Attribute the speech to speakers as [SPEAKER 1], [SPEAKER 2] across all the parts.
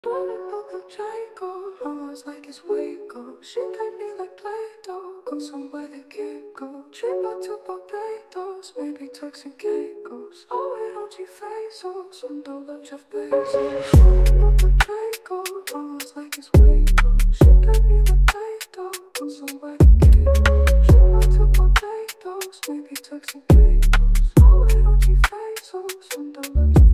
[SPEAKER 1] Waco, almost like it's Waco. She played me like Play-Doh. Go somewhere they can't go. Trip out to Barbados, maybe Turks and Caicos. Oh, wait, don't you face us? $1 Jeff Bezos. Waco, almost like it's Waco. She played me like Play-Doh. Go somewhere they can't go. Trip out to Barbados, maybe Turks and Caicos. Oh, wait, don't you face us? $1 Jeff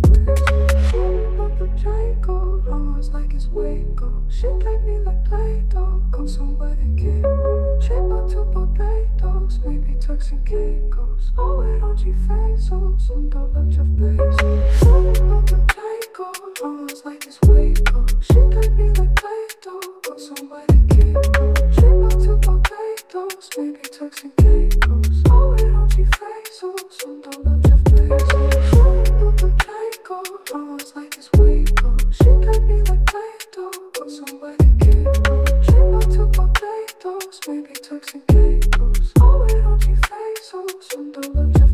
[SPEAKER 1] Bezos. Waco, almost like it's Waco. She played me like Play-Doh. Go somewhere they can't go. Trip out to Barbados, maybe Turks and Caicos. Oh, wait, don't you face us? $1 Jeff Bezos. Waco, almost like it's Waco. She played me like Play-Doh. Go somewhere they can't go. Trip out to Barbados, maybe Turks and Caicos. Oh, wait, don't you face us? $1 Jeff Bezos. Waco, almost like it's Waco. She played me like Play-Doh. Go somewhere they can't go. Trip out to Barbados, maybe Turks and Caicos. Oh, wait, don't you face us? $1 Jeff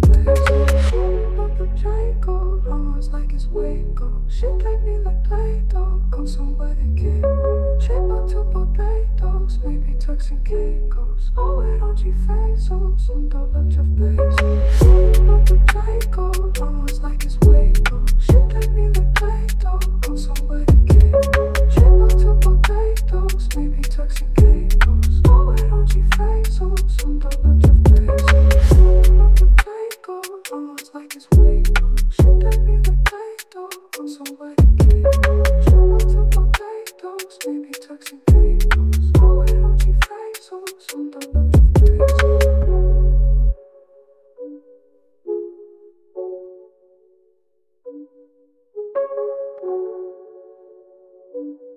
[SPEAKER 1] Bezos. Waco, almost like it's Waco. She played me like Play-Doh. Go somewhere they can't go. Trip out to Barbados, maybe Turks and Caicos. Oh, wait, don't you face us? $1 Jeff Bezos. Waco, almost like it's Waco. She played me like Play-Doh. Go somewhere they can't go. Trip out to Barbados, maybe Turks and Caicos. Oh, wait, don't you face us? $1 Jeff Bezos. Waco, almost like it's Waco. She played me like Play-Doh. Go somewhere they can't go. Trip out to Barbados, maybe Turks and Caicos. Oh, wait, don't you face us? $1 Jeff Bezos.